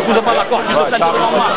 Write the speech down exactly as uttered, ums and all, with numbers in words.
Cruza para lá, corte, do centro, vamos lá.